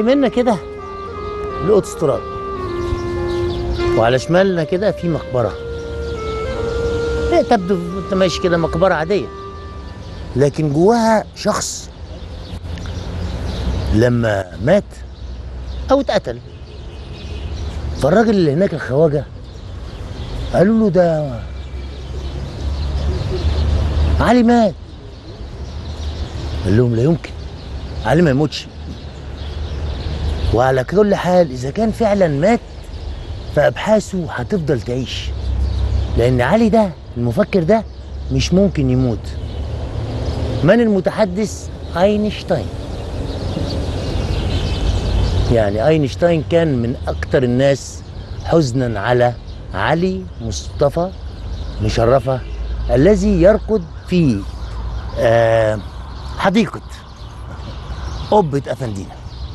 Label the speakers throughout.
Speaker 1: يمنا كده الاوتوستراد، وعلى شمالنا كده في مقبره. هي تبدو انت ماشي كده مقبره عاديه، لكن جواها شخص لما مات او اتقتل، فالراجل اللي هناك الخواجه قالوا له ده علي مات. قال لهم لا يمكن، علي ما يموتش. وعلى كل حال اذا كان فعلا مات فابحاثه هتفضل تعيش، لان علي ده المفكر ده مش ممكن يموت. من المتحدث؟ اينشتاين. يعني اينشتاين كان من اكتر الناس حزنا على علي مصطفى مشرفة الذي يرقد في حديقة قبة أفندينا.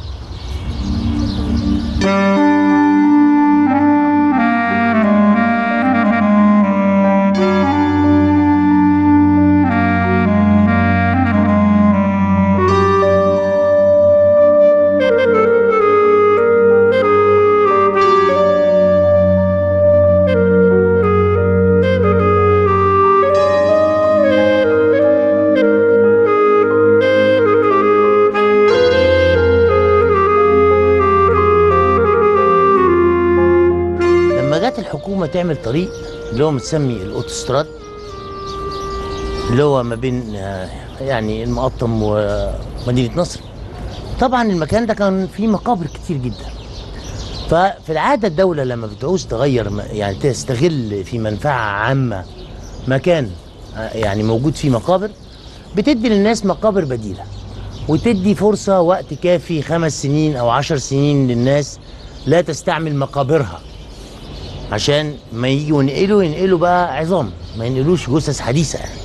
Speaker 1: الحكومة تعمل طريق اللي هو متسمي الاوتوستراد، اللي هو ما بين يعني المقطم ومدينة نصر. طبعا المكان ده كان فيه مقابر كتير جدا، ففي العادة الدولة لما بتعوز تغير يعني تستغل في منفعة عامة مكان يعني موجود فيه مقابر، بتدي للناس مقابر بديلة، وتدي فرصة وقت كافي 5 سنين أو 10 سنين للناس لا تستعمل مقابرها، عشان ما يجوا ينقلوا بقى عظام، ما ينقلوش جثث حديثه يعني.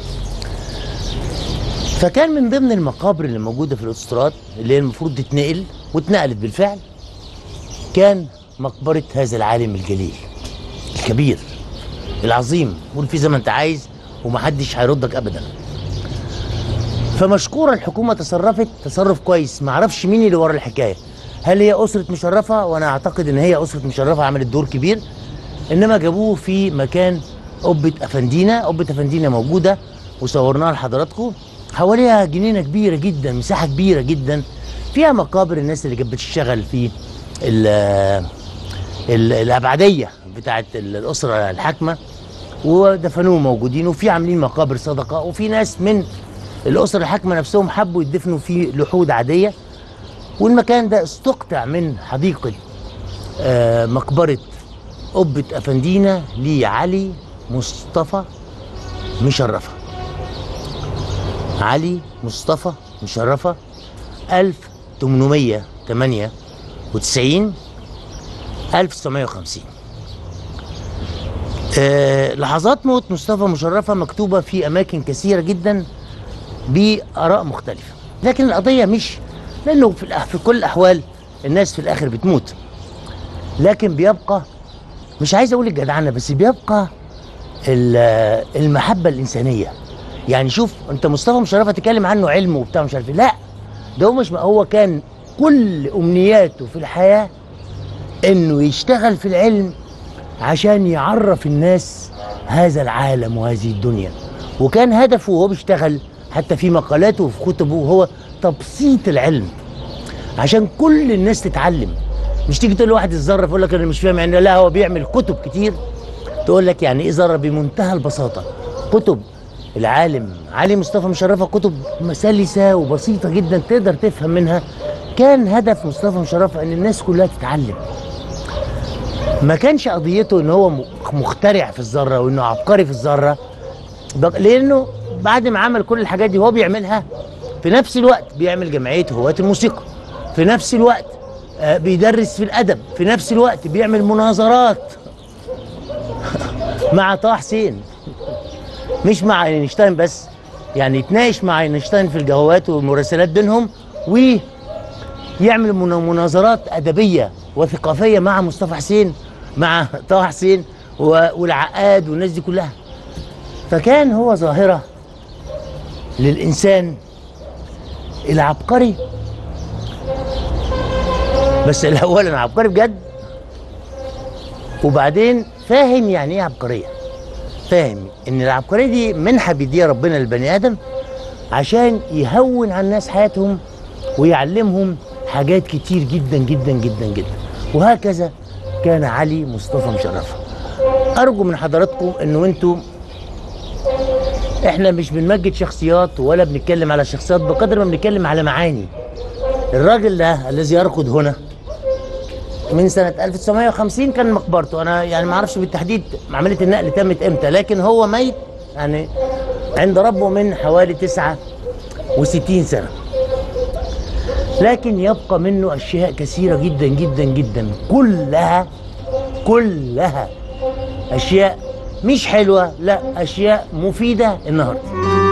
Speaker 1: فكان من ضمن المقابر اللي موجوده في الاوتوستراد اللي هي المفروض تتنقل واتنقلت بالفعل كان مقبره هذا العالم الجليل الكبير العظيم، قول فيه زي ما انت عايز ومحدش هيردك ابدا. فمشكوره الحكومه تصرفت تصرف كويس، معرفش مين اللي ورا الحكايه، هل هي اسره مشرفه؟ وانا اعتقد ان هي اسره مشرفه عملت دور كبير، انما جابوه في مكان قبة أفندينا. قبة أفندينا موجودة وصورناها لحضراتكم، حواليها جنينة كبيرة جدا، مساحة كبيرة جدا فيها مقابر الناس اللي كانت بتشتغل في الأبعدية بتاعت الأسرة الحاكمة، ودفنوهم موجودين، وفي عاملين مقابر صدقة، وفي ناس من الأسرة الحاكمة نفسهم حبوا يدفنوا في لحود عادية. والمكان ده استقطع من حديقة مقبرة قبة أفندينا لعلي مصطفى مشرفة. علي مصطفى مشرفة 1898 1950. لحظات موت مصطفى مشرفة مكتوبة في أماكن كثيرة جدا بآراء مختلفة، لكن القضية مش لأنه في كل الأحوال الناس في الآخر بتموت، لكن بيبقى مش عايز اقول الجدعنه، بس بيبقى المحبه الانسانيه. يعني شوف انت مصطفى مشرفة تتكلم عنه علم وبتاع مش عارف ايه، لا ده هو مش، هو كان كل امنياته في الحياه انه يشتغل في العلم عشان يعرف الناس هذا العالم وهذه الدنيا، وكان هدفه وهو بيشتغل حتى في مقالاته وفي كتبه هو تبسيط العلم عشان كل الناس تتعلم. مش تيجي تقول لواحد الذره يقول لك انا مش فاهم يعني، لا هو بيعمل كتب كتير تقول لك يعني ايه ذره بمنتهى البساطه. كتب العالم علي مصطفى مشرفة كتب سلسه وبسيطه جدا تقدر تفهم منها. كان هدف مصطفى مشرفة ان الناس كلها تتعلم، ما كانش قضيته ان هو مخترع في الذره وانه عبقري في الذره، لانه بعد ما عمل كل الحاجات دي هو بيعملها في نفس الوقت بيعمل جمعيه هواة الموسيقى، في نفس الوقت بيدرس في الادب، في نفس الوقت بيعمل مناظرات مع طه حسين، مش مع اينشتاين بس، يعني يتناقش مع اينشتاين في الجوابات والمراسلات بينهم، ويعمل مناظرات ادبيه وثقافيه مع مصطفى حسين، مع طه حسين والعقاد والناس دي كلها. فكان هو ظاهره للانسان العبقري بس الاول انا عبقري بجد، وبعدين فاهم يعني ايه عبقريه، فاهم ان العبقريه دي منحه بيديها ربنا للبني ادم عشان يهون على الناس حياتهم ويعلمهم حاجات كتير جدا جدا جدا جدا. وهكذا كان علي مصطفى مشرفه. ارجو من حضراتكم انه انتوا، احنا مش بنمجد شخصيات ولا بنتكلم على شخصيات بقدر ما بنتكلم على معاني. الراجل ده الذي يرقد هنا من سنة 1950 كان مقبرته، أنا يعني ما أعرفش بالتحديد عملية النقل تمت إمتى، لكن هو ميت يعني عند ربه من حوالي 69 سنة. لكن يبقى منه أشياء كثيرة جدا جدا جدا، كلها أشياء مش حلوة، لا أشياء مفيدة النهاردة.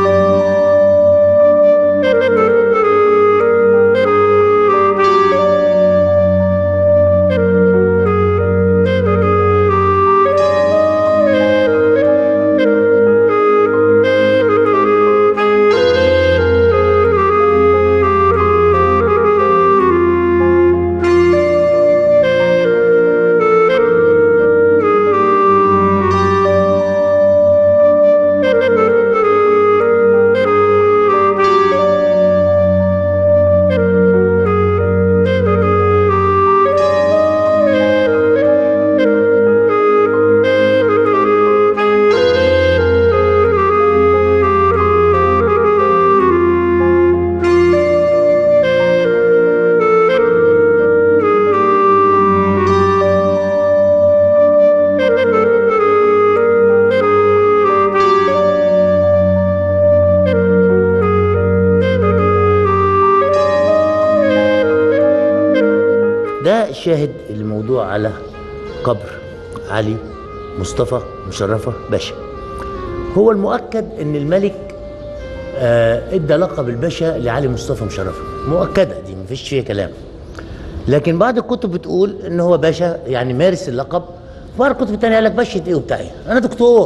Speaker 1: ده شاهد الموضوع على قبر علي مصطفى مشرفة باشا. هو المؤكد ان الملك ادى لقب الباشا لعلي مصطفى مشرفة، مؤكدة دي مفيش فيها كلام. لكن بعض الكتب بتقول ان هو باشا يعني مارس اللقب، وبعض الكتب التانية قال لك باشا ايه وبتاع، انا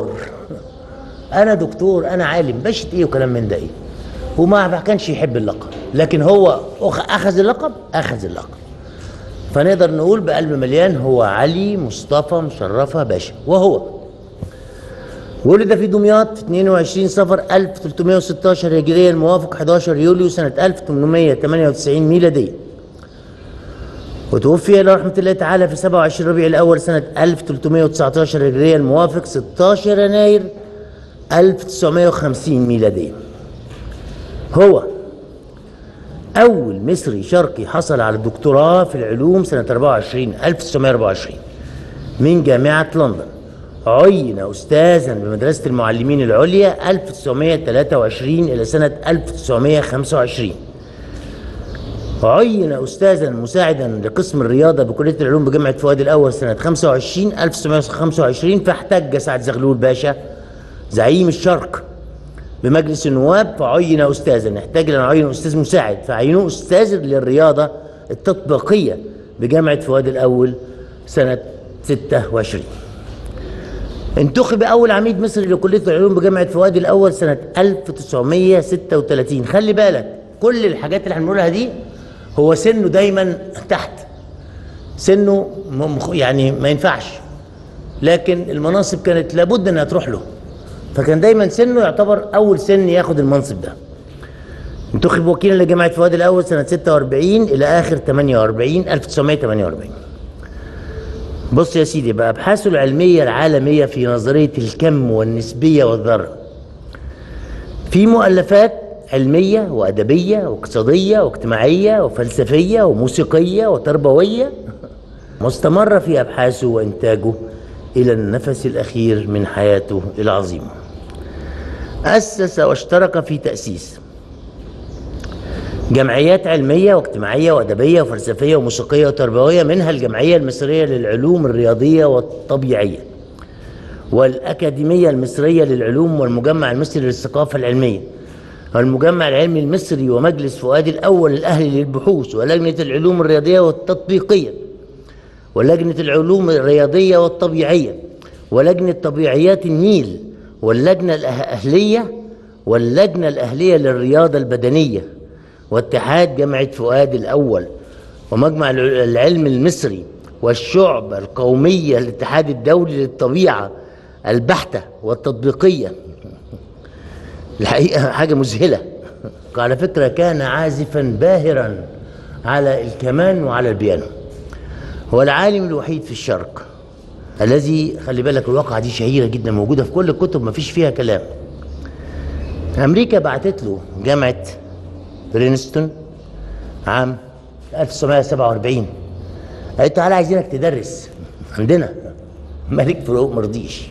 Speaker 1: دكتور انا عالم، باشا ايه وكلام من ده ايه، وما كانش يحب اللقب. لكن هو اخذ اللقب، فنقدر نقول بقلب مليان هو علي مصطفى مشرفة باشا. وهو ولد في دمياط 22 صفر 1316 هجرية الموافق 11 يوليو سنة 1898 ميلادية، وتوفي إلى رحمة الله تعالى في 27 ربيع الأول سنة 1319 هجرية الموافق 16 يناير 1950 ميلادية. هو أول مصري شرقي حصل على الدكتوراه في العلوم سنة 1924 من جامعة لندن. عين أستاذا بمدرسة المعلمين العليا 1923 إلى سنة 1925. عين أستاذا مساعدا لقسم الرياضة بكلية العلوم بجامعة فؤاد الأول سنة 1925، فاحتج سعد زغلول باشا زعيم الشرق بمجلس النواب فعين أستاذا، احتاج أن يعين أستاذ مساعد فعينوه أستاذ للرياضة التطبيقية بجامعة فؤاد الأول سنة 26. انتخب أول عميد مصري لكلية العلوم بجامعة فؤاد الأول سنة 1936. خلي بالك كل الحاجات اللي هنقولها دي هو سنه دايما تحت، سنه يعني ما ينفعش، لكن المناصب كانت لابد انها تروح له، فكان دايما سنه يعتبر اول سن ياخد المنصب ده. انتخب وكيلا لجامعة فؤاد الأول سنة 46 إلى آخر 1948. بص يا سيدي بقى، أبحاثه العلمية العالمية في نظرية الكم والنسبية والذرة، في مؤلفات علمية وأدبية واقتصادية واجتماعية وفلسفية وموسيقية وتربوية، مستمر في أبحاثه وإنتاجه إلى النفس الأخير من حياته العظيمة. أسس واشترك في تأسيس جمعيات علمية واجتماعية وأدبية وفلسفية وموسيقية وتربوية، منها الجمعية المصرية للعلوم الرياضية والطبيعية، والأكاديمية المصرية للعلوم، والمجمع المصري للثقافة العلمية، والمجمع العلمي المصري، ومجلس فؤاد الأول الأهلي للبحوث، ولجنة العلوم الرياضية والتطبيقية، ولجنة العلوم الرياضية والطبيعية، ولجنة طبيعيات النيل، واللجنة الأهلية للرياضة البدنية، واتحاد جامعة فؤاد الأول، ومجمع العلم المصري والشعب القومية الاتحاد الدولي للطبيعة البحتة والتطبيقية. الحقيقة حاجة مذهلة. على فكرة كان عازفا باهرا على الكمان وعلى البيانو. هو العالم الوحيد في الشرق الذي، خلي بالك الواقعة دي شهيرة جدا موجودة في كل الكتب مفيش فيها كلام. أمريكا بعتت له جامعة برينستون عام 1947، قالت تعالى عايزينك تدرس عندنا. ملك فاروق مرضيش.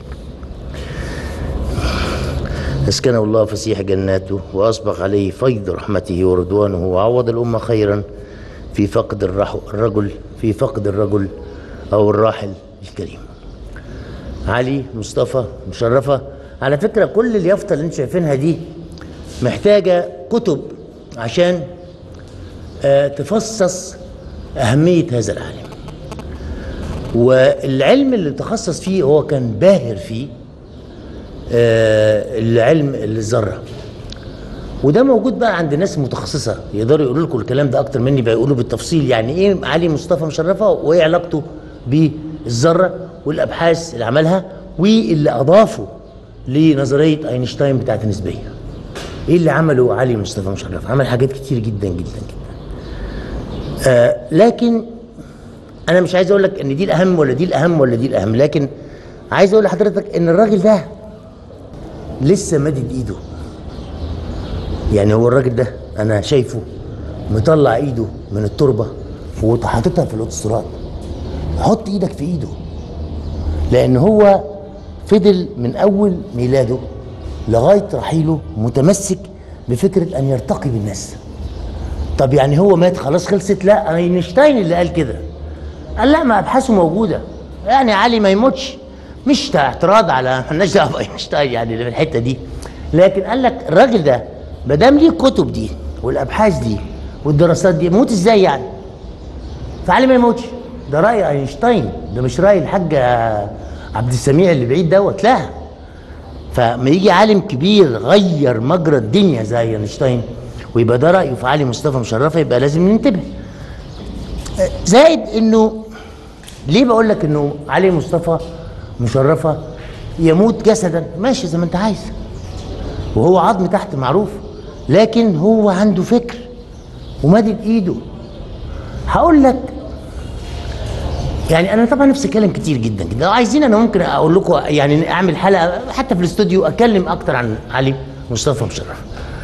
Speaker 1: اسكنه الله فسيح جناته وأسبغ عليه فيض رحمته ورضوانه، وعوض الأمة خيرا في فقد الرجل أو الراحل الكريم. علي مصطفى مشرفة. على فكرة كل اليافطة اللي انتم شايفينها دي محتاجة كتب عشان تفصص أهمية هذا العالم، والعلم اللي تخصص فيه هو كان باهر فيه العلم الذرة، وده موجود بقى عند ناس متخصصة يقدروا يقولوا لكم الكلام ده أكتر مني، بيقولوا بالتفصيل يعني إيه علي مصطفى مشرفة وإيه علاقته بالذرة والأبحاث اللي عملها واللي أضافوا لنظرية أينشتاين بتاعت النسبية. إيه اللي عمله علي مصطفى مشرفة؟ عمل حاجات كتير جدا جدا جدا. لكن أنا مش عايز أقول لك إن دي الأهم ولا دي الأهم ولا دي الأهم، لكن عايز أقول لحضرتك إن الراجل ده لسه مادد إيده. يعني هو الراجل ده أنا شايفه مطلع إيده من التربة وحاططها في الأوتوستراد. حط إيدك في إيده، لأن هو فضل من أول ميلاده لغاية رحيله متمسك بفكرة أن يرتقي بالناس. طب يعني هو مات خلاص خلصت؟ لا، اينشتاين اللي قال كده. قال لا، ما أبحاثه موجودة، يعني علي ما يموتش. مش اعتراض على مالناش دعوة باينشتاين يعني في الحتة دي، لكن قال لك الراجل ده ما دام ليه الكتب دي والأبحاث دي والدراسات دي يموت ازاي يعني؟ فعلي ما يموتش. ده رأي اينشتاين، ده مش رأي الحاج عبد السميع اللي بعيد دوت، لا. فما يجي عالم كبير غير مجرى الدنيا زي اينشتاين ويبقى ده رأيه في علي مصطفى مشرفة، يبقى لازم ننتبه. زائد انه ليه بقول لك انه علي مصطفى مشرفة يموت جسدا؟ ماشي زي ما انت عايز، وهو عظم تحت معروف، لكن هو عنده فكر ومادد ايده. هقول لك يعني انا طبعا نفسي اتكلم كتير جدا جدا، لو عايزين انا ممكن اقول لكم يعني اعمل حلقه حتى في الاستوديو اتكلم اكتر عن علي مصطفى مشرفة.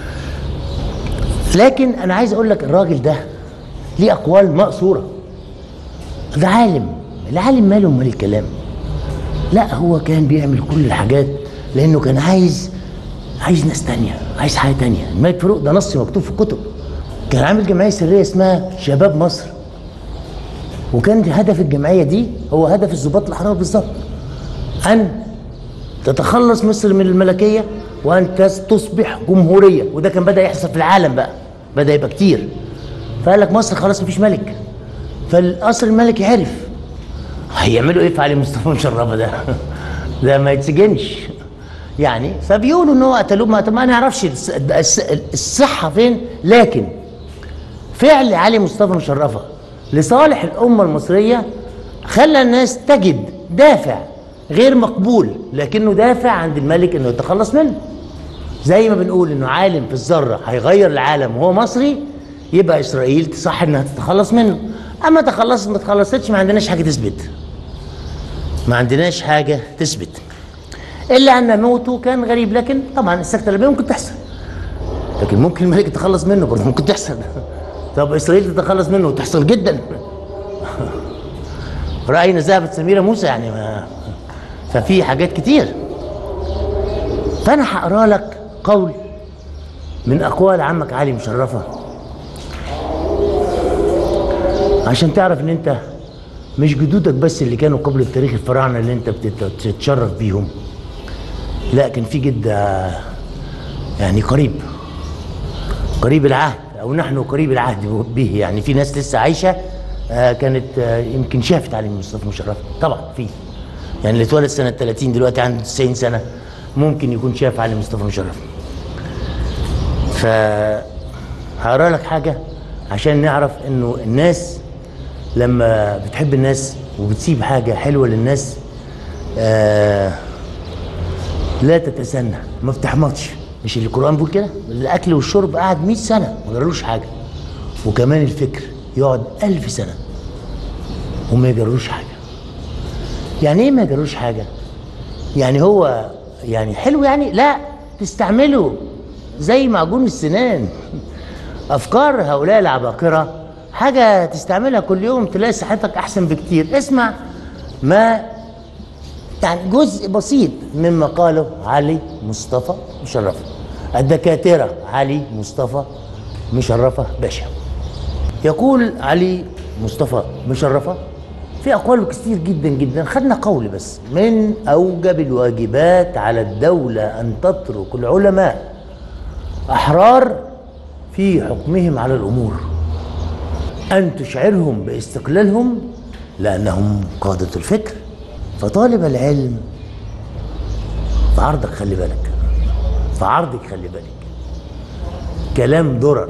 Speaker 1: لكن انا عايز اقول لك الراجل ده ليه اقوال مقصوره. ده عالم، العالم ماله مال الكلام؟ لا، هو كان بيعمل كل الحاجات لانه كان عايز ناس تانية، عايز حاجه تانية. الملك فاروق ده نص مكتوب في الكتب. كان عامل جمعيه سريه اسمها شباب مصر، وكان هدف الجمعيه دي هو هدف الضباط الاحرار بالظبط، ان تتخلص مصر من الملكيه وان تصبح جمهوريه. وده كان بدا يحصل في العالم بقى، بدا يبقى كتير. فقال لك مصر خلاص مفيش ملك، فالقصر الملكي عرف هيعملوا ايه في علي مصطفى مشرفة ده؟ ده ما يتسجنش يعني. فبيقولوا ان هو قتلوه، ما نعرفش الصحه فين، لكن فعل علي مصطفى مشرفة لصالح الامه المصريه خلى الناس تجد دافع غير مقبول، لكنه دافع عند الملك انه يتخلص منه. زي ما بنقول انه عالم في الذره هيغير العالم وهو مصري، يبقى اسرائيل تصح انها تتخلص منه. اما تخلصت ما تخلصتش ما عندناش حاجه تثبت، ما عندناش حاجه تثبت الا ان موته كان غريب. لكن طبعا السكته الغربيه ممكن تحصل، لكن ممكن الملك يتخلص منه برضه، ممكن تحصل. طب اسرائيل تتخلص منه وتحصل جدا. راينا ذهبت سميره موسى يعني ففي حاجات كتير. فانا هقرا لك قول من اقوال عمك علي مشرفة عشان تعرف ان انت مش جدودك بس اللي كانوا قبل التاريخ الفراعنه اللي انت بتتشرف بيهم، لا كان في جد يعني قريب العهد، او نحن قريب العهد به. يعني في ناس لسه عايشه كانت يمكن شافت علي مصطفى مشرفة. طبعا في يعني اللي اتولد سنه 30 دلوقتي عنده 90 سنه ممكن يكون شاف علي مصطفى مشرفة. ف هقرا لك حاجه عشان نعرف انه الناس لما بتحب الناس وبتسيب حاجة حلوة للناس لا تتسنى، ما بتحمضش. مش اللي القرآن بيقول كده؟ الأكل والشرب قعد 100 سنة ما جرالوش حاجة، وكمان الفكر يقعد 1000 سنة وما يجرالوش حاجة. يعني إيه ما يجرالوش حاجة؟ يعني هو يعني حلو يعني؟ لا، تستعمله زي معجون السنان. أفكار هؤلاء العباقرة حاجة تستعملها كل يوم تلاقي صحتك أحسن بكتير. اسمع ما يعني جزء بسيط مما قاله علي مصطفى مشرفة، الدكاترة علي مصطفى مشرفة باشا. يقول علي مصطفى مشرفة في أقوال كتير جدا جدا، خدنا قول بس: من أوجب الواجبات على الدولة أن تترك العلماء أحرار في حكمهم على الأمور، أن تشعرهم باستقلالهم لأنهم قادة الفكر. فطالب العلم في عرضك خلي بالك، في عرضك خلي بالك، كلام درر.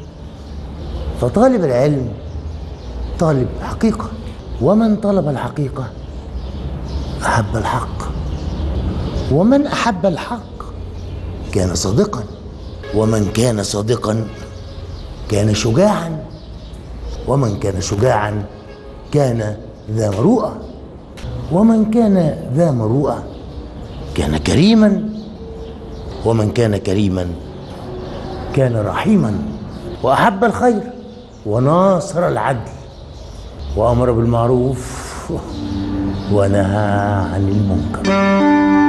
Speaker 1: فطالب العلم طالب حقيقة، ومن طلب الحقيقة أحب الحق، ومن أحب الحق كان صادقا، ومن كان صادقا كان شجاعا، ومن كان شجاعا كان ذا مروءة، ومن كان ذا مروءة كان كريما، ومن كان كريما كان رحيما، وأحب الخير وناصر العدل، وأمر بالمعروف ونهى عن المنكر.